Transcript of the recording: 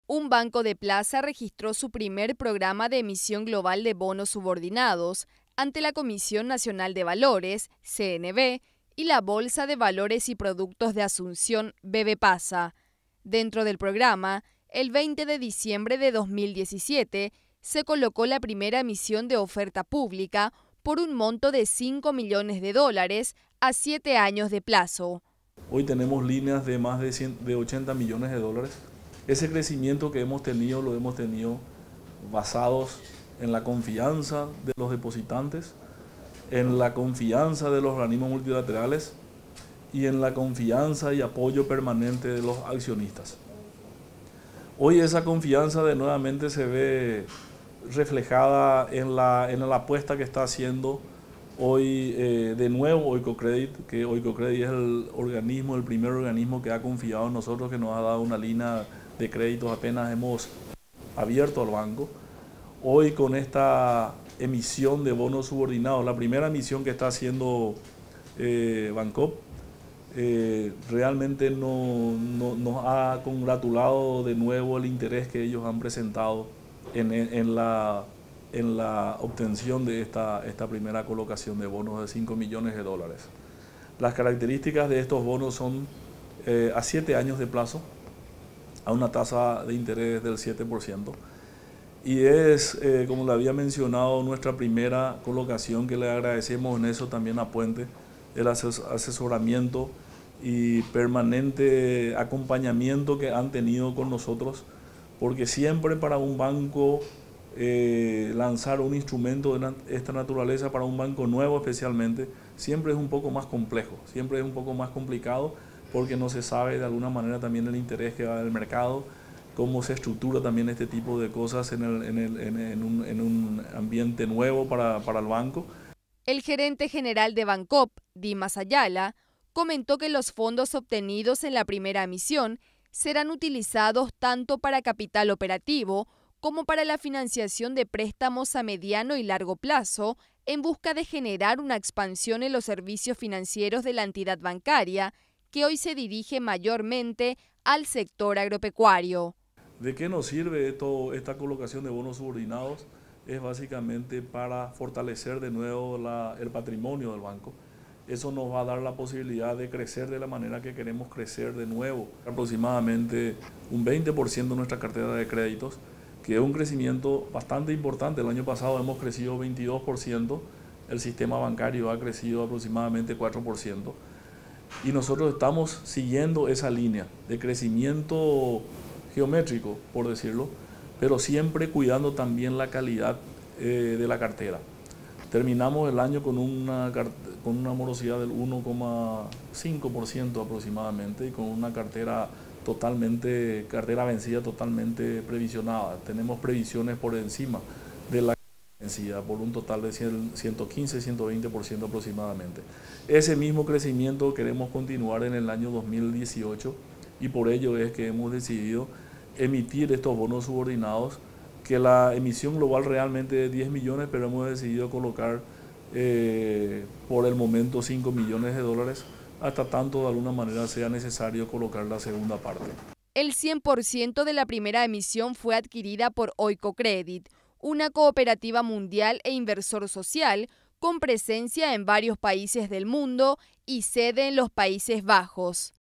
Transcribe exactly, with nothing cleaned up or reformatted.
Un banco de plaza registró su primer programa de emisión global de bonos subordinados ante la Comisión Nacional de Valores, C N B, y la Bolsa de Valores y Productos de Asunción, B B Pasa. Dentro del programa, el veinte de diciembre de dos mil diecisiete, se colocó la primera emisión de oferta pública por un monto de cinco millones de dólares a siete años de plazo. Hoy tenemos líneas de más de, cien, de ochenta millones de dólares. Ese crecimiento que hemos tenido lo hemos tenido basados en la confianza de los depositantes, en la confianza de los organismos multilaterales y en la confianza y apoyo permanente de los accionistas. Hoy esa confianza de nuevamente se ve reflejada en la, en la apuesta que está haciendo hoy eh, de nuevo Oikocredit, que Oikocredit es el organismo, el primer organismo que ha confiado en nosotros, que nos ha dado una línea de créditos apenas hemos abierto al banco. Hoy con esta emisión de bonos subordinados, la primera emisión que está haciendo eh, Bancop, eh, realmente no, no, nos ha congratulado de nuevo el interés que ellos han presentado en, en, la, en la obtención de esta, esta primera colocación de bonos de cinco millones de dólares. Las características de estos bonos son eh, a siete años de plazo, a una tasa de interés del siete por ciento. Y es, eh, como le había mencionado, nuestra primera colocación, que le agradecemos en eso también a Puente, el asesoramiento y permanente acompañamiento que han tenido con nosotros, porque siempre para un banco eh, lanzar un instrumento de esta naturaleza, para un banco nuevo especialmente, siempre es un poco más complejo, siempre es un poco más complicado, porque no se sabe de alguna manera también el interés que va del mercado, cómo se estructura también este tipo de cosas en, el, en, el, en, en, un, en un ambiente nuevo para, para el banco. El gerente general de Bancop, Dimas Ayala, comentó que los fondos obtenidos en la primera emisión serán utilizados tanto para capital operativo como para la financiación de préstamos a mediano y largo plazo en busca de generar una expansión en los servicios financieros de la entidad bancaria, que hoy se dirige mayormente al sector agropecuario. ¿De qué nos sirve esto, esta colocación de bonos subordinados? Es básicamente para fortalecer de nuevo la, el patrimonio del banco. Eso nos va a dar la posibilidad de crecer de la manera que queremos crecer de nuevo. Aproximadamente un veinte por ciento de nuestra cartera de créditos, que es un crecimiento bastante importante. El año pasado hemos crecido veintidós por ciento, el sistema bancario ha crecido aproximadamente cuatro por ciento. Y nosotros estamos siguiendo esa línea de crecimiento geométrico, por decirlo, pero siempre cuidando también la calidad eh, de la cartera. Terminamos el año con una, con una morosidad del uno coma cinco por ciento aproximadamente y con una cartera totalmente, cartera vencida totalmente previsionada. Tenemos previsiones por encima de la vencida por un total de ciento quince, ciento veinte por ciento aproximadamente. Ese mismo crecimiento queremos continuar en el año dos mil dieciocho y por ello es que hemos decidido emitir estos bonos subordinados, que la emisión global realmente es diez millones, pero hemos decidido colocar eh, por el momento cinco millones de dólares, hasta tanto de alguna manera sea necesario colocar la segunda parte. El cien por ciento de la primera emisión fue adquirida por Oikocredit, una cooperativa mundial e inversor social con presencia en varios países del mundo y sede en los Países Bajos.